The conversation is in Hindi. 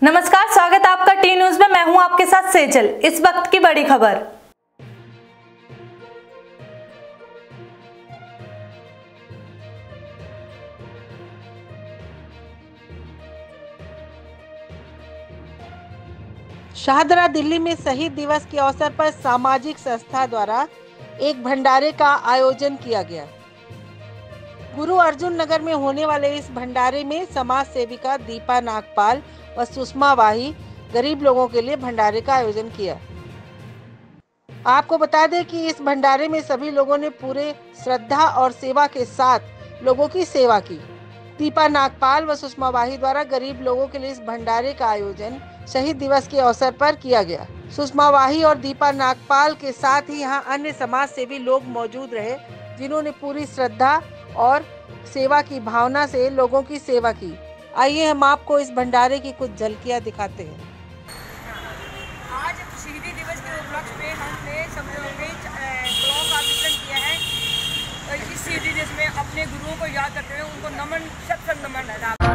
नमस्कार, स्वागत है आपका टी न्यूज में। मैं हूं आपके साथ सेजल। इस वक्त की बड़ी खबर। शाहदरा दिल्ली में शहीद दिवस के अवसर पर सामाजिक संस्था द्वारा एक भंडारे का आयोजन किया गया। गुरु अर्जुन नगर में होने वाले इस भंडारे में समाज सेविका दीपा नागपाल व सुषमा वाही गरीब लोगों के लिए भंडारे का आयोजन किया। आपको बता दें कि इस भंडारे में सभी लोगों ने पूरे श्रद्धा और सेवा के साथ लोगों की सेवा की। दीपा नागपाल व सुषमा वाही द्वारा गरीब लोगों के लिए इस भंडारे का आयोजन शहीद दिवस के अवसर पर किया गया। सुषमा वाही और दीपा नागपाल के साथ ही यहाँ अन्य समाज सेवी लोग मौजूद रहे, जिन्होंने पूरी श्रद्धा और सेवा की भावना से लोगों की सेवा की। आइए हम आपको इस भंडारे की कुछ झलकियाँ दिखाते हैं। आज शहीदी दिवस के उपलक्ष्य पे हमने सब लोगों ने क्लॉक का वितरण किया है। और इस शहीदी दिवस में अपने गुरुओं को याद करते हुए उनको नमन, शत नमन है।